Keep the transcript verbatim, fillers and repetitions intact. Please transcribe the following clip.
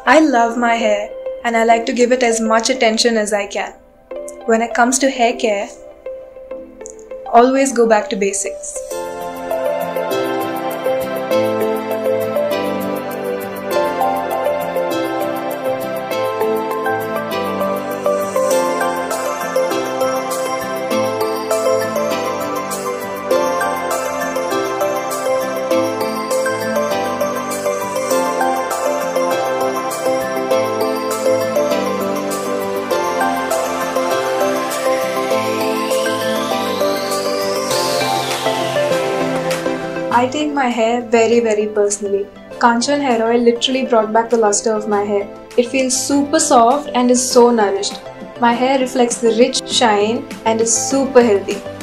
I love my hair and I like to give it as much attention as I can. When it comes to hair care, always go back to basics. I take my hair very very personally. Kanchan Hair Oil literally brought back the luster of my hair. It feels super soft and is so nourished. My hair reflects the rich shine and is super healthy.